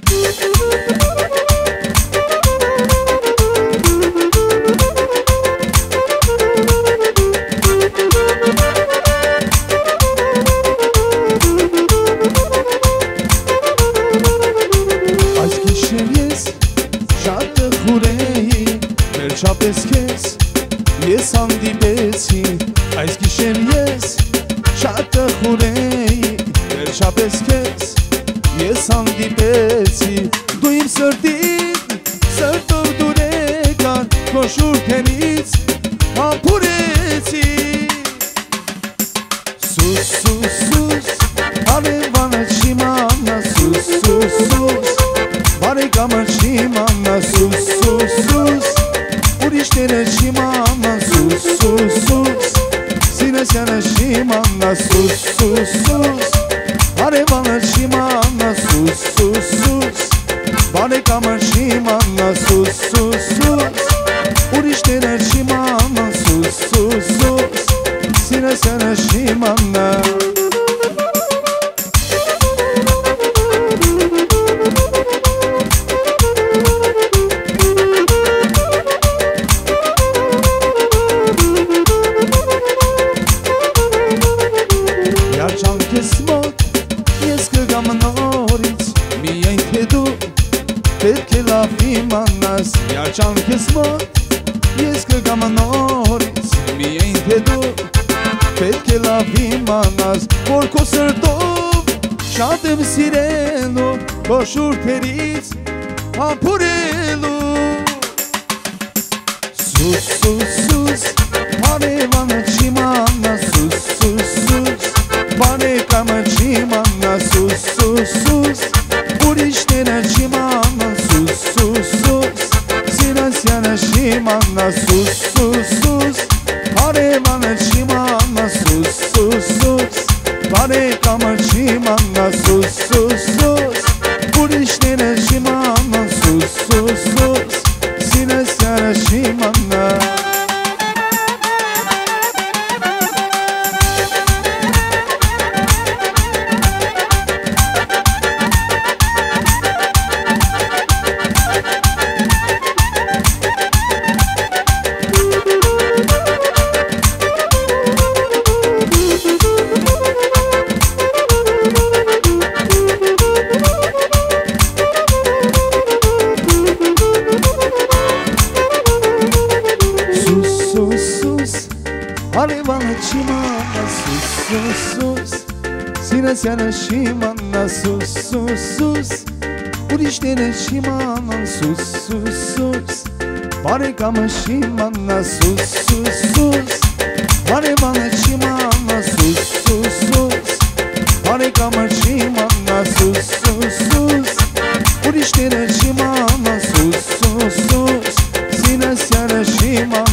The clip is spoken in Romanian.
Pesquez, yes andi besi, aiz kishem yes, shata khurei, Percha pesquez, yes andi besi, duim sërtit, sërtov durekan, koshur tenic, hampureci. Sus, sus, sus, are vana shimana, sus, sus, sus, vare kamar shimana, sus, sus, sus. Uriștere și mama, sus, sus, sus, ține seara și mama, sus, sus, sus, are vală și mama, sus, sus, sus, bane camă și mama, sus, sus, sus, uriștere și mama, sus, sus, sus, ține seara și mama. Perché la fimanas iar c'han che smot Ies că gamanoriz mi e intedu Perché la fimanas Porco sărdov Șadem sireno Coșur teriz Ampurelu Sus, sus, sus Are vana și mana Sus, sus, sus Bane camă și mana Sus, sus, sus Urișterea și mana Sus, sus, sus Țină seara și mana Sus, sus, sus Are mana și mana Sus, sus, sus Pare camă și mana Sus, sus, sus Urișterea și mana Sus, sus, sus Țină seara și mana. Are vana și mana Sus, sus, sus Ține seara și mana Sus, sus, sus Uriștere și mana Sus, sus, sus Pare camă și mana Sus, sus, sus Are vana și mana Sus, sus, sus Pare camă și mana Sus, sus, sus Uriștere și mana Sus, sus, sus Ține seara și mana.